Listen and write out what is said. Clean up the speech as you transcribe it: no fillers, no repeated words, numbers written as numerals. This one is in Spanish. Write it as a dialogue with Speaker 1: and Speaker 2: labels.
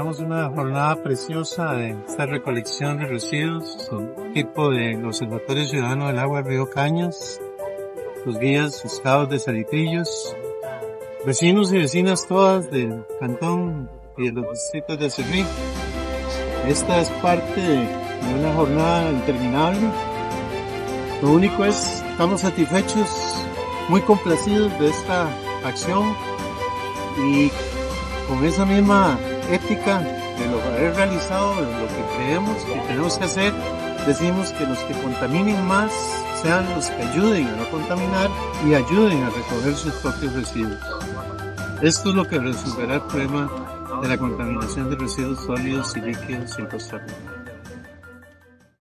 Speaker 1: Tenemos una jornada preciosa de esta recolección de residuos, equipo del Observatorio Ciudadano del Agua del Río Cañas, los guías scouts de Cerritillos, vecinos y vecinas todas del cantón y de los distritos de Cerrí. Esta es parte de una jornada interminable. Lo único es, estamos satisfechos, muy complacidos de esta acción y con esa misma ética de lo haber realizado, de lo que creemos que tenemos que hacer, decimos que los que contaminen más sean los que ayuden a no contaminar y ayuden a recoger sus propios residuos. Esto es lo que resolverá el problema de la contaminación de residuos sólidos y líquidos en Costa Rica.